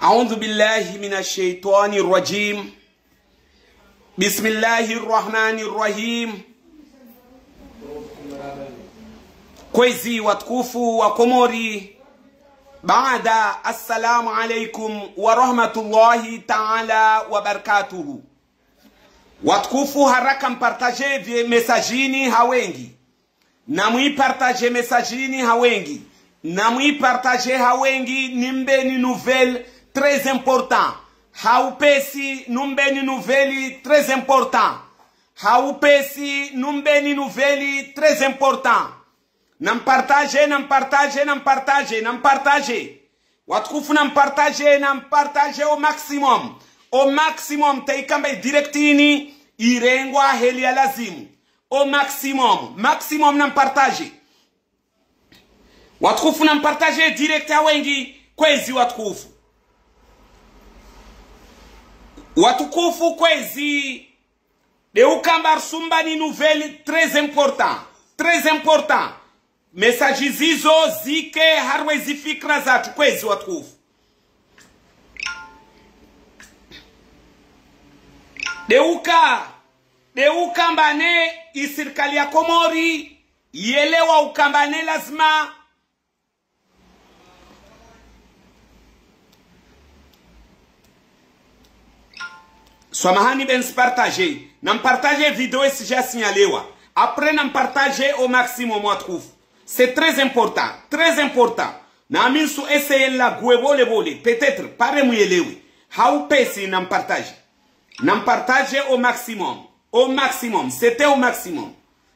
أعوذ بالله من الشيطان الرجيم. بسم الله الرحمن الرحيم. كويزي واتكوفو وكموري بعد السلام عليكم ورحمة الله تعالى وبركاته. Watukufu haraka mpartaje mesajini hawengi. Na muipartaje mesajini hawengi. Na muipartaje hawengi nimbe ni nouvelle très important. Haupesi numbe ni nouvelle très important. Haupesi numbe ni nouvelle très important. Nampartaje. Watukufu nampartaje au maximum. Au maximum taikambe directini irengwa heli ya lazimu. Au maximum nampartaje. Watukufu nampartaje direct ya wengi kwezi watukufu. Watukufu kwezi de ukambar sumba ni nouvelle très important. Message zizo zike harwe zifikra zatu kwezi watukufu. De ukambane isirikali ya Komori yelewa ukambane lazima Swamahani ben partager. Nam partager vidéo et si j'ai signalé. Après nam partager au maximum moi trouve. C'est très important. Na amin sou essayer la guevole vole. Peut-être pare muyelewi. How pesi nam partager. Nam partager au maximum. C'était au maximum.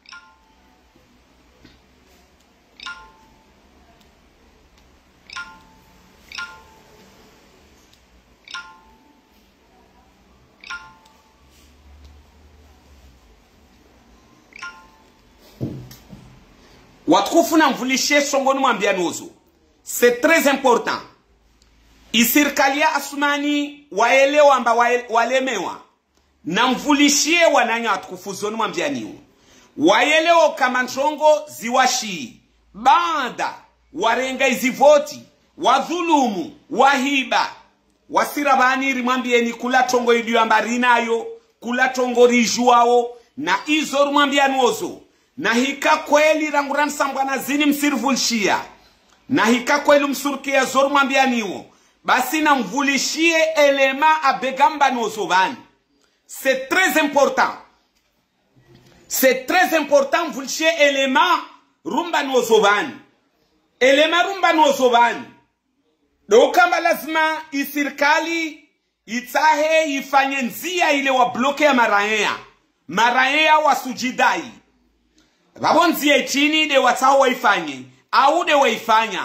Watukufu na mvulishe songoni mwambianozo. C'est très important. Isirikalia asumani waelewa amba walemewa. Na mvulishie wananya watukufu zoni mwambianiwa. Waelewa kama nchongo ziwashi. Banda, warenga izivoti, wadhulumu, wahiba. Wasirabani rimwambieni kula tongo iliyo ambarinayo, kula tongo rijuao, na izo rumwambianozo. Na hika kweli ranguran sambwana zini msirvulshia. Na hika kweli msurkia zoru mwambianiwo. Basi na mvulishie elema abegamba nozovani. C'est très important. C'est très important mvulishie elema rumba nozovani. Elema rumba nozovani. Dokamba lazima isirikali itahe ifanye nzia ile wa bloke ya maraea. Maraea wa sujidai. Babonzie chini de watao waifanye au de waifanya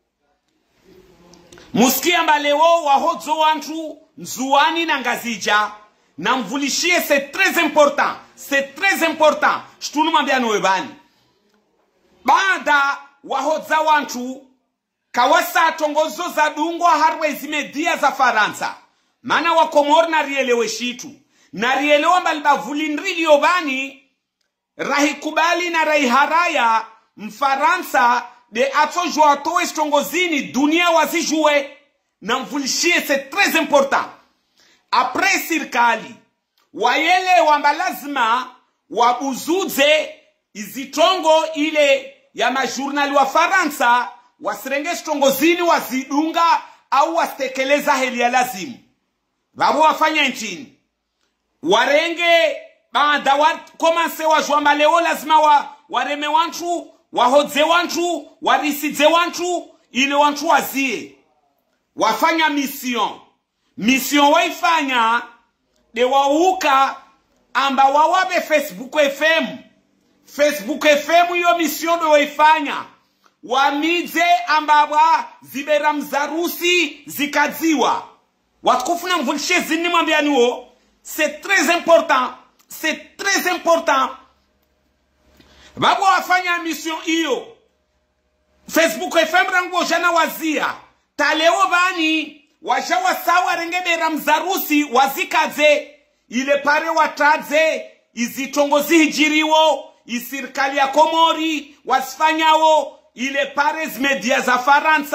Muskia mbalewo wahodzo wantu nzuani na ngazija na mvulishie. C'est très important Shitunu mambiano webani Bada wahodza wantu kawasa tongozo za dungwa harwe zimedia za Faransa. Mana wa Komori na rielewe shitu na rielewa mbalibavuli nrili yobani rahikubali na raiharaya Mfaransa de atojwa atoe stongozini dunia wazijue na mvulishie. C'est très important. Après sirkali wayele wambalazima wabuzuze izitongo ile ya majurnali wa Faransa wasirenge stongozini wazidunga au wastekeleza heli ya lazimu. Babu wafanya nchini warenge banda komanse wajwamba leo lazima wareme wantu, wahodze wantu, warisidze wantu, ile wantu wazie. Wafanya mission waifanya de wauka amba wawabe Facebook FM iyo mission de waifanya. Wamize amba zibera mzarusi zikadziwa. Watukufu na mvulishe zini mwambianiwo. C'est très important. Babu wafanya mission iyo. Facebook FM rangu jana wazia. Taleo bani washawa sawa rengebe ramzarusi wazikaze. Ile pare watadze izitongozi hijiriwo. Isirikali ya Komori wasifanyao. Ile pare media za Faransa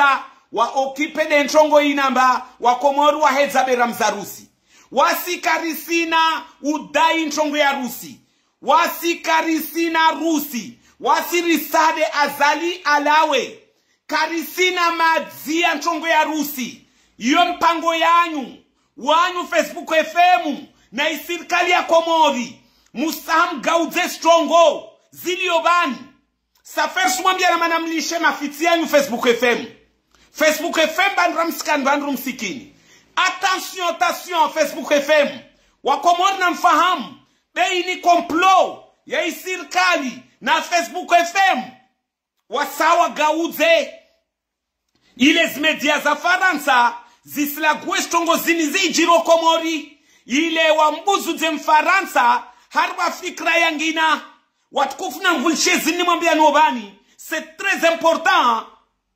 wa okipe de nchongo inamba wa Komoro wa hedzabe ramzarusi. Wasikarisina udai nchongo ya Rusi. Wasikarisina Rusi. Wasirisade Azali Alawe. Karisina madzia nchongo ya Rusi. Iyo mpango yanyu. Wanyu Facebook FM. Na isirikali ya Komori. Musam gauze strongo. Ziliobani. Safer sumambia na manamlishe mafiti yanyu Facebook FM. Facebook FM bandram skan bandrum sikini. Attention, attention, Facebook FM. Wakomori na mfahamu. Bei ni complot. Ya isirikali. Na Facebook FM. Wasawa gauze. Iles media za Faransa. Zisla gwestongo zinizi jiro Komori. Ile wambuzu ze Mfaransa. Harba fikra yangina. Watukufu na mvulshe zini mwambia nobani. C'est très important.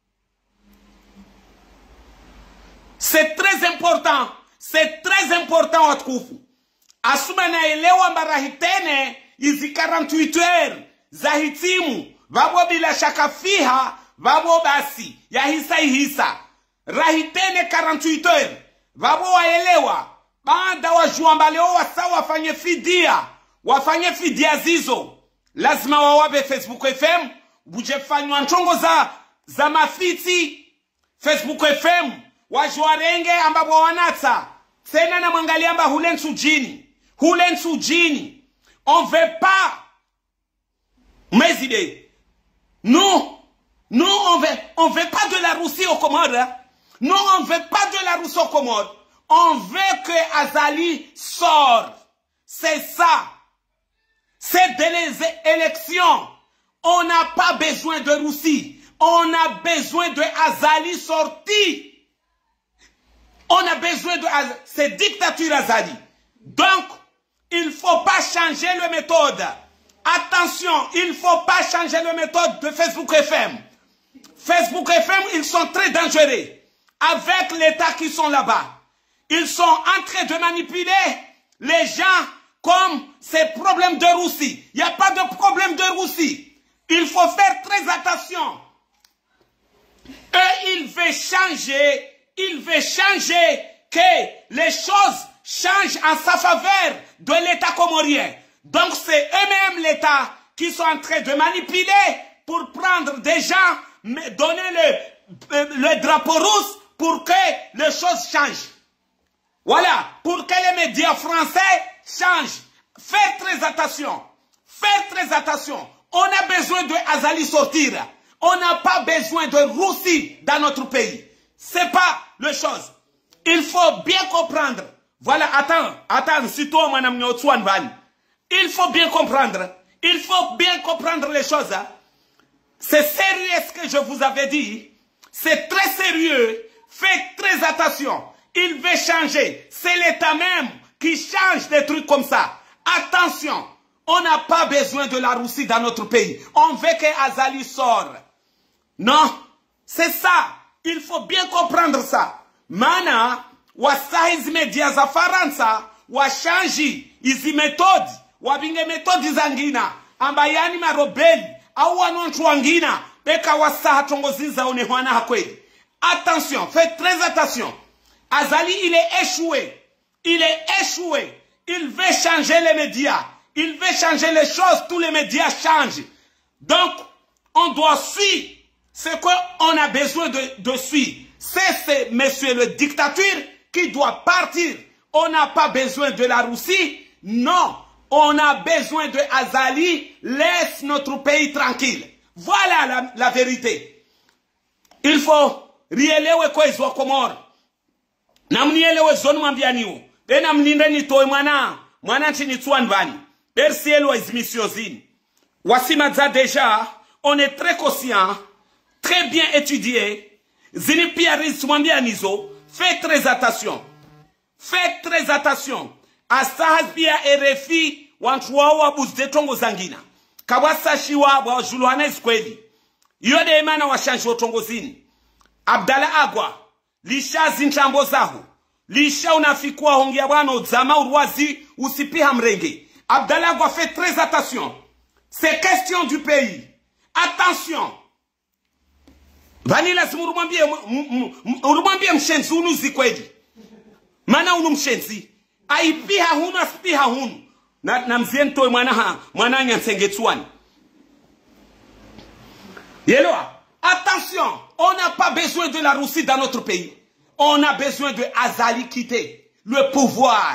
C'est très important. C'est très important watukufu. Asuma na elewa mbarahitene. Izi 48 heures. Zahitimu. Vabo bila shaka fiha. Vabo basi. Ya hisa ihisa. Rahitene 48 heures. Vabo waelewa. Banda wajuamba leo wasawa wafanye fidia. Wafanye fidia zizo. Lazima wawabe Facebook FM. Bujefanywa nchongo za mafiti. Facebook FM. Wajuarenge ambapo wanata. Sena na mwangali amba hulen sujini. Hulen sujini. On veut pas. Mes idées. Nous, on veut pas de la Russie au Comores. Non, on veut pas de la Russie au Comores. On veut que Azali sorte. C'est ça. C'est des élections. On n'a pas besoin de Russie. On a besoin de Azali sorti. On a besoin de cette dictature Azali. Donc, il ne faut pas changer la méthode. Attention, il ne faut pas changer la méthode de Facebook FM. Facebook FM, ils sont très dangereux. Avec l'État qui sont là-bas. Ils sont en train de manipuler les gens comme ces problèmes de Russie. Il n'y a pas de problème de Russie. Il faut faire très attention. Et il veut changer que les choses changent en sa faveur de l'État comorien. Donc c'est eux-mêmes l'État qui sont en train de manipuler pour prendre des gens, donner le drapeau russe pour que les choses changent. Voilà, pour que les médias français changent. Faites très attention. Faites très attention. On a besoin de Azali sortir. On n'a pas besoin de Russie dans notre pays. C'est pas le chose. Il faut bien comprendre. Voilà, attends, si toi, madame Nyotsuan Van. Il faut bien comprendre. Il faut bien comprendre les choses. C'est sérieux ce que je vous avais dit. C'est très sérieux. Faites très attention. Il veut changer. C'est l'État même qui change des trucs comme ça. Attention. On n'a pas besoin de la Russie dans notre pays. On veut que Azali sorte. Non. C'est ça. Il faut bien comprendre ça. Mana, wasahizi media za Faransa, washanji, izi metodi, wabinge metodi zangina, ambayani marobeli, au wanonchu wangina, beka wasaha tongoziza onehwana hakweli. Attention, faites très attention. Azali, il est échoué. Il est échoué. Il veut changer les médias. Il veut changer les choses. Tous les médias changent. Donc, on doit suivre ce qu'on a besoin de suivre. C'est monsieur le dictature qui doit partir. On n'a pas besoin de la Russie. Non. On a besoin de Azali. Laisse notre pays tranquille. Voilà la vérité. Il faut rielewe kwa izwa Komoro. Namnielewe zonu mambianiwo. Bena mnindeni toe mwana chini tuanvani. Bersielo izmisiozini. Wasimadza déjà, on est très conscient, très bien étudié. Zini piaris mambianizo. Faites très attention. Faites très attention. Asahazbia RFI wanchuwa buzde tongo zangina. Kawasa shiwa wa juluhanes kweli. Yode emana wa shanjo tongo zini. Abdala Agwa, lisha zinchambo zahu, lisha unafikua hongia wano zama uruazi usipiha mrenge. Abdala Agwa, fait très attention. C'est question du pays. Attention. Vani lazima urumwambie mshenzi unu zikweli. Mana unu mshenzi. Aipiha hunu aspiha hunu. Na mzientoi mwana nyansengetuani. Yeloa. Attention, on n'a pas besoin de la Russie dans notre pays. On a besoin de Azali quitter le pouvoir.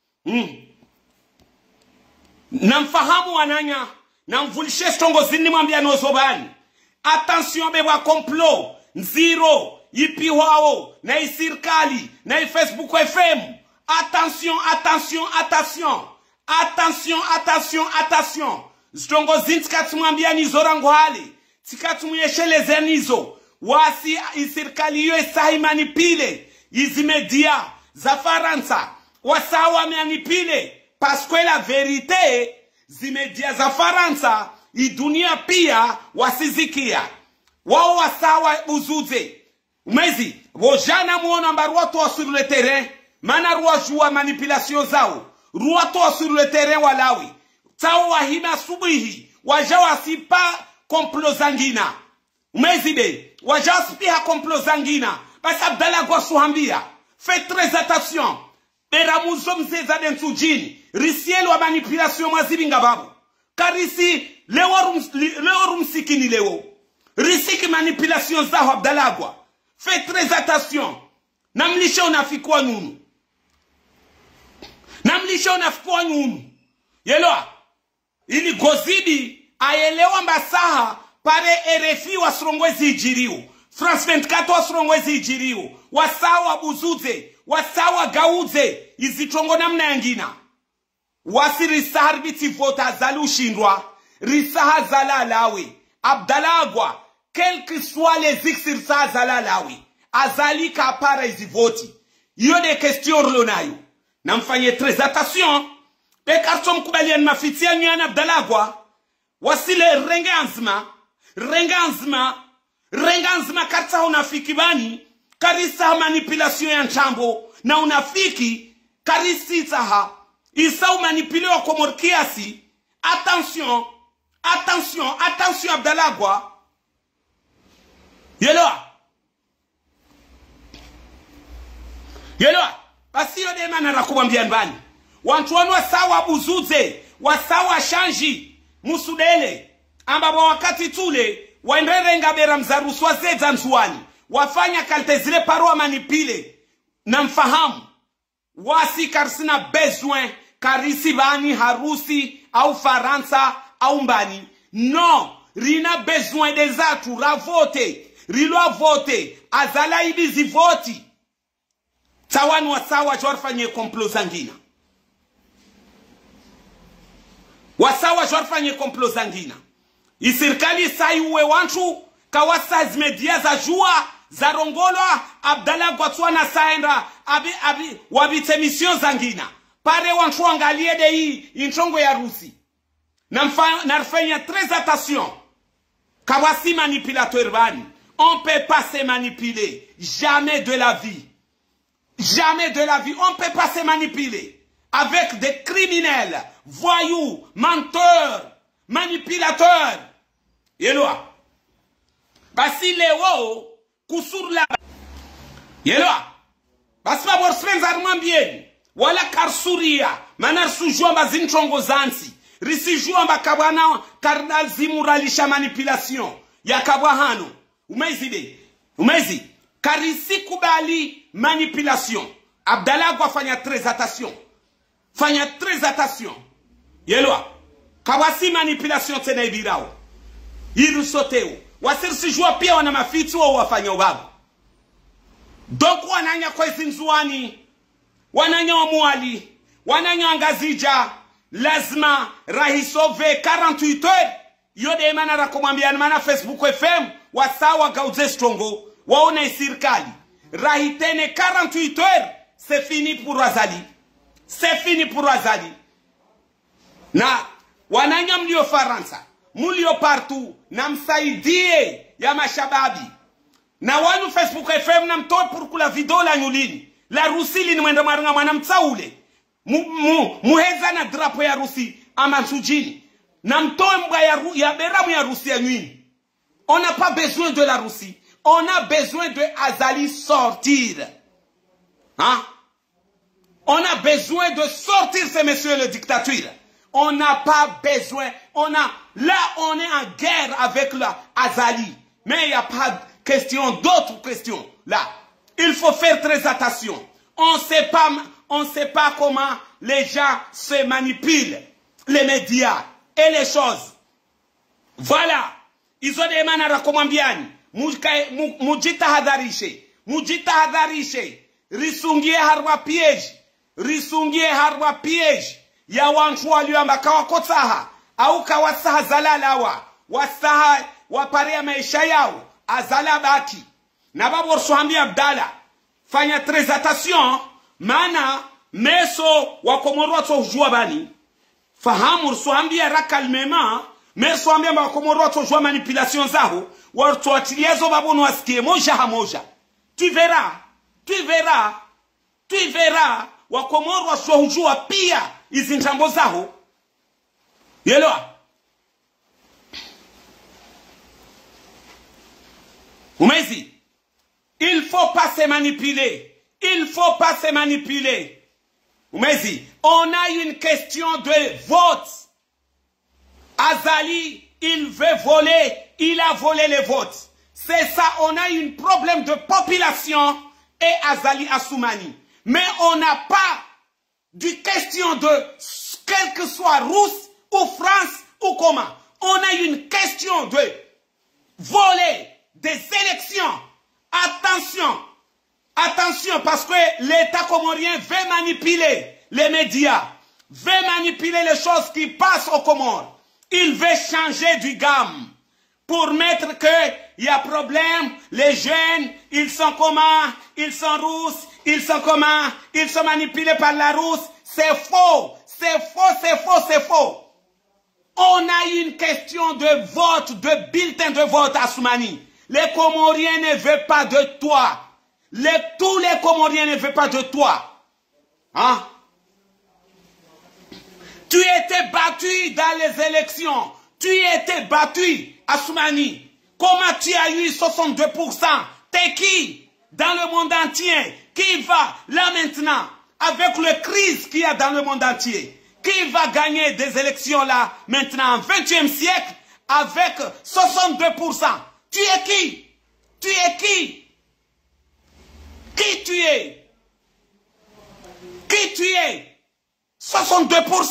Namfahamu wananya. Namvulishe stongo zini mwambia nozobani. Attention bewa complot. Nziro. Ipi wao. Na isirkali. Na Facebook FM. Attention, attention, attention. Attention, attention, attention. Stongo zini tikatu mwambia nizorangu hali. Tikatu mweshele nizo. Wasi isirkali yo esahi manipile. Izi media. Za Faransa. Wasawa manipile. Parce que la vérité. Zimedia za Faransa. Idunia pia wasizikia. Wao wasawa uzuze. Umezi. Wojana muona mba ruwa sur le terrain. Mana ruwa jua manipulation zao. Ruwa sur le terrain walawi. Tao wahima subuhi. Wajawa sipa complot zangina. Umezi be. Wajawa sipa complot zangina. Basi Abdallah Gwasuhambia. Faites très attention. Beramuzo mzeza densujini. Risielo wa manipulation mwazibinga babu. Karisi leo rumsikini leo. Risiki manipulation zao Abdalagwa. Faites très attention. Namlisha unafikwa nunu. Namlisha unafikwa nunu. Yeloa. Ili gozibi aelewa mbasaha pare RFI wa srongwezi ijiriu. France 24 wa srongwezi ijiriu. Wasawa buzuze. Wasawa gauze. Izitongo namna yangina. Wasi risahar biti vota zalu shindwa. Risaha zalalawi. Abdalagwa. Quel que soit les exercices zalalawi. Azali kapara izi voti. Yo de questions lonayo. Namfanye très attention. Be kartom kubalian mafitia nyana Abdalagwa. Wasi le renganzma karta unafiki bani. Karisa manipulation ya nchambo. Na unafiki. Karisi saha. Isa manipulewa kwa morkiasi. Attention. Attention. Attention Abdalagwa. Yeloa. Yeloa. Basi yode mana rakuwambia nbani. Wantuanu wasawa buzuze. Wasawa shanji. Musudele. Ambabo wakati tule. Waendere ngabera mzarusu wazeza nsuani. Wafanya kalte zile parwa manipile. Na mfahamu. Wasi karsina besoin. Karisi bani harusi. Au Faransa. Au mbani. Non. Rina besoin des atu. Ravote. Rilo vote. Azala ibizi voti. Tawanu wasawa jorfanye complot zangina. Wasawa jorfanye complot zangina. Isirkali sayuwe wanchu. Kawasa media za jua. Za rongolwa. Abdallah Gwasuana saenda. Wabite mission zangina. Pare wanchu angalie de hii. Inchongo ya Rusi. Narfanya très attention. Kawasi manipulateur bani. On ne peut pas se manipuler. Jamais de la vie. Jamais de la vie. On ne peut pas se manipuler. Avec des criminels, voyous, menteurs, manipulateurs. Yeloa. Basi lewo, kusur la. Yeloa. Basi ma borsren zarman bien. Wala karsuria. Manar sujua mba zinchongo zansi. Risijua mba kabwana kardal zimuralisha manipulation. Ya kabwahano. Umezi. Karisi kubali manipulation. Abdallah fanya très attention. Fanya très attention. Yeloa. Kawasi manipulation tena ibirao. Iru soteo. Wasirisi jua pia wana mafitu wa wafanya ubabu. Doku wananya kwa zinzuani. Wananya wa muali. Wananya angazija. Lazima rahisove 48 heures. Yode emana rakomambia mana Facebook FM. Wasawa gauze strongo. Waona isirkali. Rahitene 48 heures. C'est fini pour Azali. C'est fini pour Azali. Na wananya mlio Faransa. Mulio partout. Na msaidie ya mashababi. Na wanu Facebook FM na mtoe purkula video la nyulini. La Rusili ni mwenda marunga mwana mtsaule. Muheza na drapo ya Rusi. Ama sujini. Na mtoe mga ya beramu ya Rusi ya nyini. On n'a pas besoin de la Russie. On a besoin de Azali sortir. Hein? On a besoin de sortir ces messieurs de dictature. On n'a pas besoin. Là, on est en guerre avec Azali. Mais il n'y a pas de question, d'autres questions. Là, il faut faire très attention. On ne sait pas comment les gens se manipulent. Les médias et les choses. Voilà. Ils ont des manara komambiani. Mujita hadarishe. Mujita hadarishe. Risungie harwa piège. Risungie harwa piège. Ya wanchu waliamba kawakotaha. Au kawasaha zalalawa. Wasaha waparia maisha yao. Azala baki. Na babu orsuhambi Abdala. Fanya très attention. Mana meso wakomorwa to jua bani. Fahamu orsuhambi rakalmema. Meso ambia wakomorwa to jua manipulation zao. Wartuatiliazo babu wasikie moja hamoja. Tu verras. Tu verras. Tu verras. Wakomorwa to jua pia. Izi njambo zao. Yelewa. Umezi. Il faut pas se manipuler. Il faut pas se manipuler. Umezi. On a une question de vote. Azali, il veut voler. Il a volé les votes. C'est ça, on a un problème de population et Azali Assoumani. Mais on n'a pas de question de quel que soit Russe ou France ou comment. On a une question de voler des élections. Attention. Attention parce que l'État comorien veut manipuler les médias. Veut manipuler les choses qui passent aux Comores. Il veut changer du gamme. Pour mettre que il y a problème, les jeunes, ils sont comment? Ils sont russes, ils sont comment? Ils sont manipulés par la Russe. C'est faux, c'est faux, c'est faux, c'est faux. On a une question de vote, de bulletin de vote à Soumani. Les Comoriens ne veulent pas de toi. Tous les Comoriens ne veulent pas de toi. Hein? Tu étais battu dans les élections. Tu étais battu à Soumani. Comment tu as eu 62%? T'es qui? Dans le monde entier. Qui va là maintenant? Avec le crise qu'il y a dans le monde entier. Qui va gagner des élections là maintenant, au XXe siècle, avec 62%? Tu es qui? Tu es qui? Qui tu es? Qui tu es? 62%.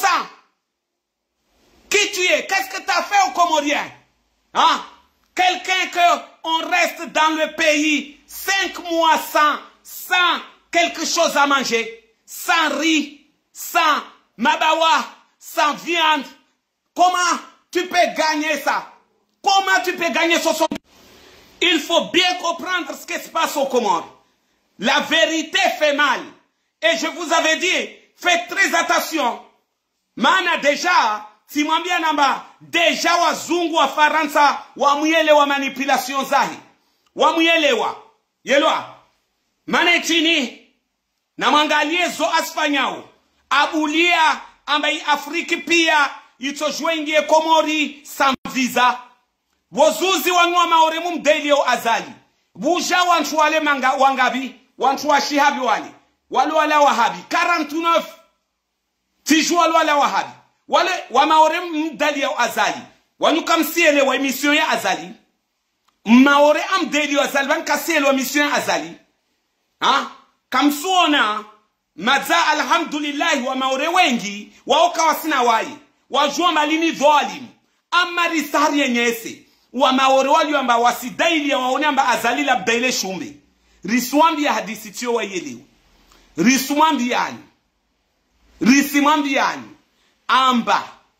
Qui tu es? Qu'est-ce que tu as fait aux Comoriens? Hein? Quelqu'un qu'on reste dans le pays 5 mois sans quelque chose à manger, sans riz, sans mabawa, sans viande. Comment tu peux gagner ça? Comment tu peux gagner 60? Il faut bien comprendre ce qui se passe aux Comores. La vérité fait mal. Et je vous avais dit, faites très attention. Mana déjà, si mwambia namba, déjà wazungu wa Faransa, wamuelewa manipulation zahi. Wamuelewa. Yelwa. Mana chini, na mwangalie zo asfanyao. Abulia, ambaye Afriki pia, itojwe ingie Komori, sans visa. Wozuzi wanua maoremu mdeli o Azali. Buja wantu wale wangabi, wantu wa shihabi wale. Wale wahabi. 49. Tiju wale wahabi. Wale wa maoremu mdeli o Azali. Wanuka msiele wa emission ya Azali. Maore amdeli o Azali. Wanuka siele wa emission ya Azali. Ha? Kamsuona. Maza alhamdulillahi wa maore wengi. Waoka wasina wai. Wajua malini dhoalim. Ama risari yenyese. Wa maore wali wamba wasidaili ya waone amba Azali la bdele shumbe. Riswambi ya hadisi tiyo wa yelewa. Riswambi yani. Risimambi yani. Amba.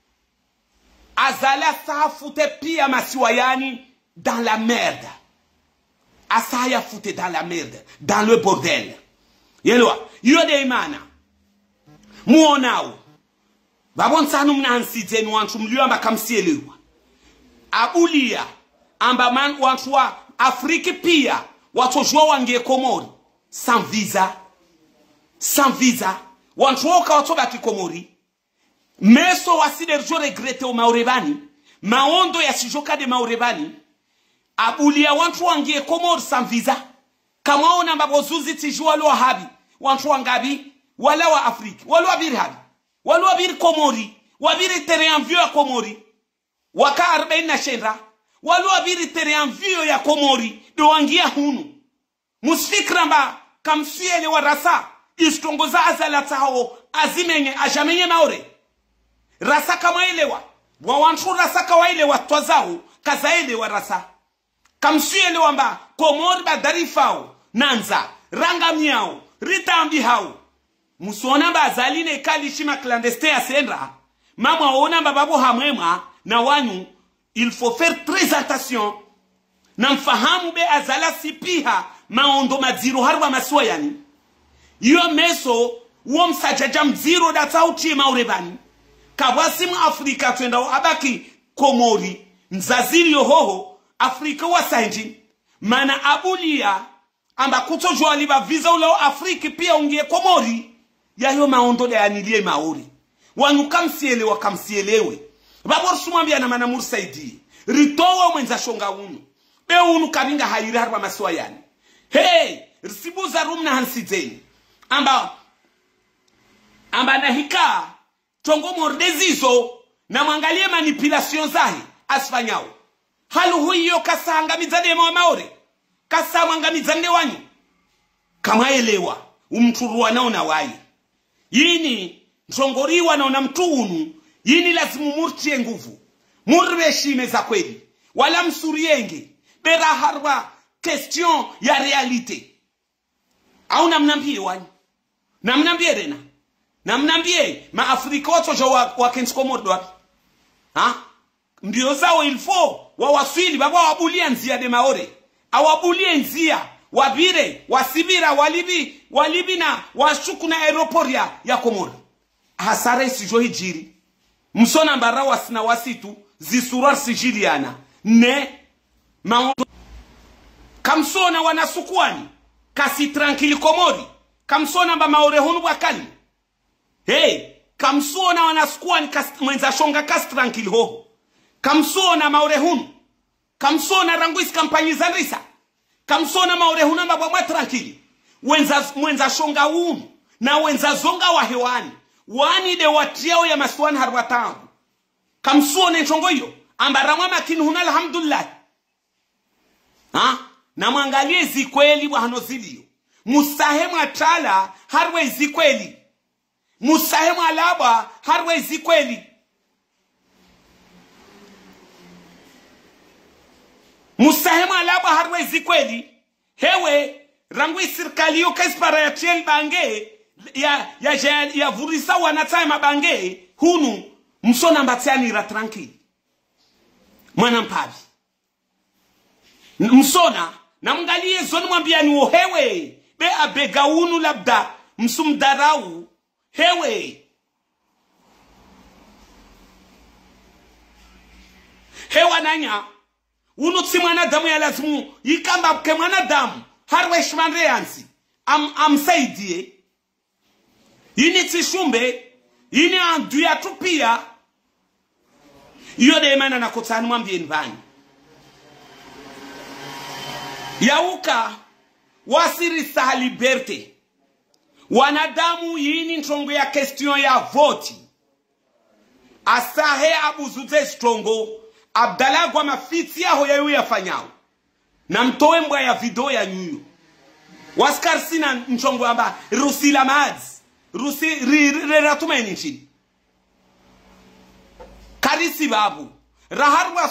Azala sa foute pia masiwayani dans la merde. Asaya foute dans la merde. Dans le bordel. Yelewa. Yode imana. Muonao. Babon sanu mnansite nuanchu mliwamba kamsielewa. Abulia amba man watu wa Afriki pia watojua wange Komori sans visa watu woka watoba kikomori meso wasiderjo regrete o maurebani maondo ya sijoka de maurebani abulia wantu wangie Komori sans visa kama ona mbabozuzi tijua lo habi wantu wangabi wala wa Afrika wala wabiri habi wala wabiri Komori wabiri terrain vieux ya Komori waka 40 na shenra wala wabiri terrain vieux ya Komori do wangia hunu musfikra mba kamfiele wa rasa istongoza azala tao azimenye ajamenye maore rasa kama elewa wa wantu rasa kawa elewa twazao kaza elewa rasa kamfiele wamba Komori badarifao nanza ranga miao ritambi hao musona bazaline kalishima clandestin asendra mama ona bababo hamwema na wanyu il faut faire très attention na mfahamu be azala sipiha maondo madziro harwa maswa yani iyo meso uo msajaja mziro datauti maurebani kabwasimu Afrika twenda abaki Komori nzaziri yohoho Afrika wasainji mana abulia amba kutojwa liba visa ulao Afrika pia ungie Komori ya hiyo maondo ya anilie maori wanu kamsielewe babor sumambia na mana mursaidi ritowa mwenza shonga unu be unu kabinga hayiri harba maswa yani hey risibuza rumna hansizeni amba na hika tongo mordezizo na mwangalie manipulation zahi asfanyao halu huyo kasanga mizade maore kasa mwangamizande wanyu kama elewa umturuwa nao na wai yini ntongoriwa na mtuunu yini lazimu murtie nguvu murweshime za kweli wala msurienge bera harba question ya realite au namnambie wanyu namnambie rena namnambie ma Afrika watojo wa Komori wapi ha mbio zao ilfo wawasili baba wabulia nzia de maore awabulie nzia wabire wasibira walibi na washuku na aeroport ya Komori hasara isijo hijiri msona mbara wasina wasitu zisurar sijiliana ne maondo kamsona wanasukwani kasi tranquille Komori kamsona mba maore hunu wakali hey kamsona wanasukwani mwenza shonga kasi tranquille ho kamsona maore hunu kamsona ranguisi kampanyi zanrisa kamsona maore hunu mba mwa tranquille mwenza shonga hunu na wenza zonga wa hewani wani de watiao ya maswani harwatangu kamsona nchongo hiyo ambaramwa makini huna alhamdulillah ha na mwangalie zikweli wahano zilio musahemu atala harwe zikweli musahemu alaba harwe zikweli musahemu alaba harwe zikweli hewe rangu serikali yo kaspara ya tiel bange ya vurisa wanatama bange hunu msona mbatiani ra tranquille mwana mpavi msona na mngalie zoni mwambia ni hewe be abega unu labda msumdarau hewe nanya unu tsi mwana damu ya lazimu yikamba ke mwana damu harwe shmande yansi amsaidie yini tishumbe yini andu ya tupia iyo de mana na kotani mwambie nvani yauka wasiri sa liberte wanadamu yini ntongo ya question ya voti asahe abuzuze stongo Abdallah kwa mafiti yaho ya yu yafanyao na mtowe mbwa ya video ya nyuyo waskar sina ntongo amba rusi la mads rusi reratumeni nchini karisi babu raharwa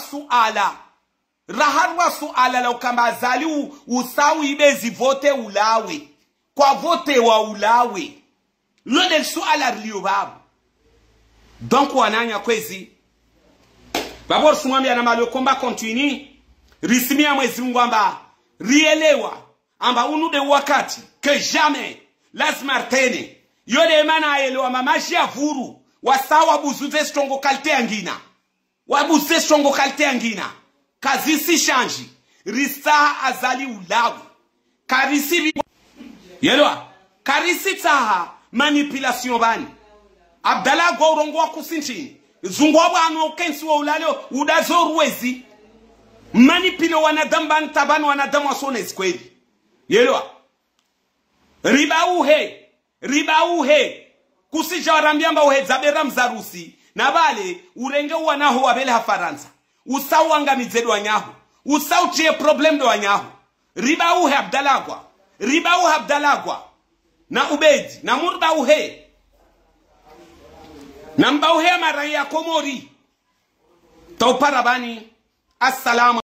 suala la ukamba zali usawi ibezi vote ulawe kwa vote wa ulawe lode suala liyo babu donc wananya kwezi babor sumwambia na malo komba continue risimia mwezi Mungu amba rielewa amba unude wakati que jamais lazima tene yode mana aelewa mamashi ya vuru wasawa buzuze stongo kalte angina wabuze stongo kalte angina kazisi shanji risa azali ulawe karisi yelwa karisi taha manipulation bani Abdallah gourongo wa kusinchi zungwa bwanu kensi wa ulalo udazorwezi manipile wanadamu bantabani wanadamu wasone kweli. Yelewa. Riba uhe. Kusija warambiamba uhe zabera mzarusi. Na bale urenge wanaho wabele ha Faransa. Usau angamize do wanyahu. Usau chie problem do wanyahu. Riba uhe Abdalagwa. Riba uhe Abdalagwa. Na Ubedi. Na murba uhe. Na mba uhe maraya Komori. Tauparabani. Assalamu.